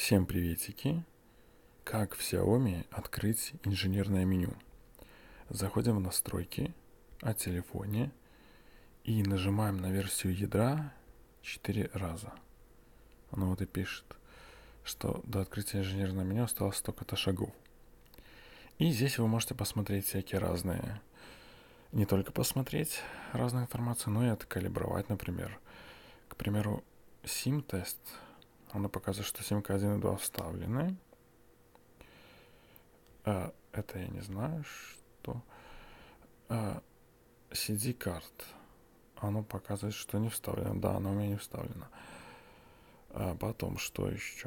Всем приветики! Как в Xiaomi открыть инженерное меню? Заходим в настройки о телефоне и нажимаем на версию ядра 4 раза. Оно вот и пишет, что до открытия инженерного меню осталось столько-то шагов. И здесь вы можете посмотреть всякие разные, не только посмотреть разную информацию, но и откалибровать, например. К примеру, SIM-тест. Оно показывает, что симка 1 и 2 вставлены. Это я не знаю, что. CD-карт. Оно показывает, что не вставлено. Да, оно у меня не вставлено. Потом, что еще?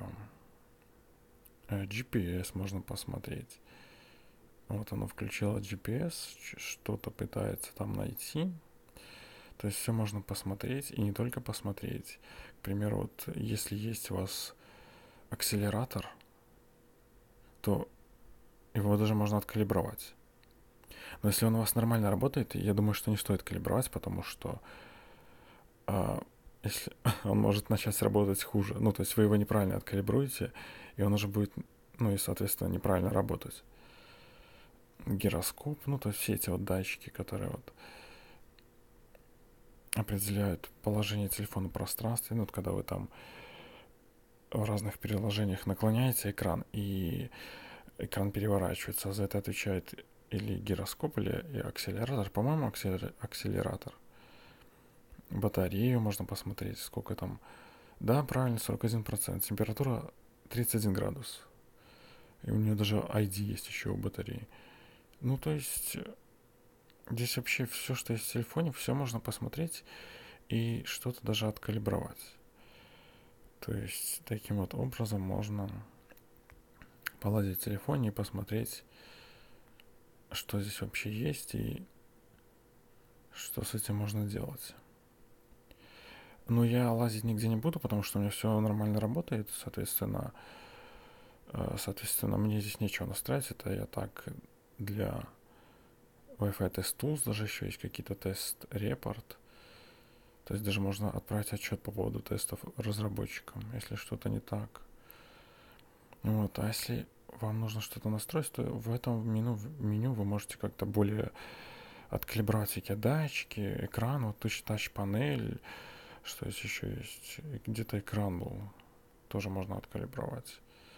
GPS можно посмотреть. Вот оно включило GPS, что-то пытается там найти. То есть все можно посмотреть, и не только посмотреть. К примеру, вот если есть у вас акселератор, то его даже можно откалибровать. Но если он у вас нормально работает, я думаю, что не стоит калибровать, потому что если он может начать работать хуже. Ну, то есть вы его неправильно откалибруете, и он уже будет, ну и, соответственно, неправильно работать. Гироскоп, ну, то есть все эти вот датчики, которые вот определяют положение телефона в пространстве, ну, вот когда вы там в разных приложениях наклоняете экран, и экран переворачивается, за это отвечает или гироскоп, или акселератор. По-моему, акселератор. Батарею можно посмотреть, сколько там. Да, правильно, 41%. Температура 31 градус. И у нее даже ID есть еще у батареи. Ну, то есть, здесь вообще все, что есть в телефоне, все можно посмотреть и что-то даже откалибровать. То есть, таким вот образом можно полазить в телефоне и посмотреть, что здесь вообще есть и что с этим можно делать. Но я лазить нигде не буду, потому что у меня все нормально работает, соответственно, мне здесь нечего настраивать. Это я так для Wi-Fi Test Tools даже еще есть какие-то тест-репорт. То есть даже можно отправить отчет по поводу тестов разработчикам, если что-то не так. Вот, а если вам нужно что-то настроить, то в этом меню вы можете как-то более откалибровать всякие датчики, экран, вот тач-панель, что здесь еще есть, где-то экран был, тоже можно откалибровать.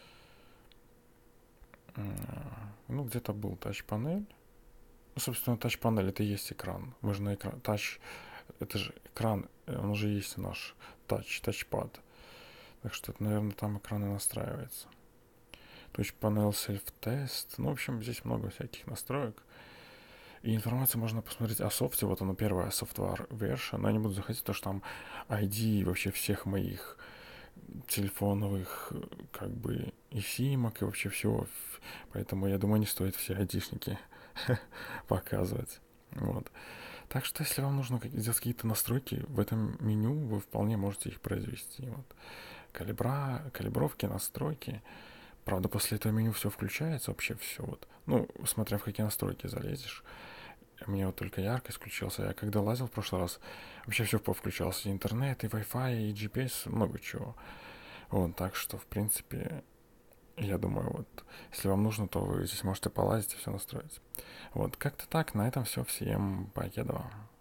Ну, где-то был тач-панель. Ну, собственно, тач-панель это и есть экран. Мы же на экран, тач, это же экран, он уже есть наш тачпад. Так что, это, наверное, там экран и настраивается. Touch-панель self-test. Ну, в общем, здесь много всяких настроек. И информацию можно посмотреть о софте. Вот оно первая software version. Но я не буду заходить, потому что там ID вообще всех моих телефоновых, как бы, и симок, и вообще всего. Поэтому, я думаю, не стоит все айдишники показывать. Вот. Так что, если вам нужно сделать какие-то настройки в этом меню, вы вполне можете их произвести. Вот. Калибровки, настройки. Правда, после этого меню все включается, вообще все. Вот. Ну, смотря в какие настройки залезешь. У меня вот только яркость включился. Я когда лазил в прошлый раз, вообще все повключался. И интернет, и Wi-Fi, и GPS, много чего. Вот, так что, в принципе, я думаю, вот, если вам нужно, то вы здесь можете полазить и все настроить. Вот, как-то так, на этом все. Всем покедова.